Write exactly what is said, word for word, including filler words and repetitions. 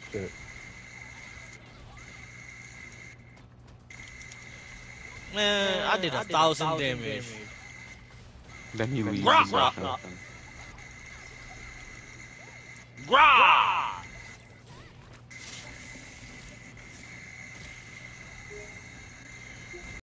Shit. Man, I did a thousand damage. Then he From leaves Grah! and does nothing. Grah!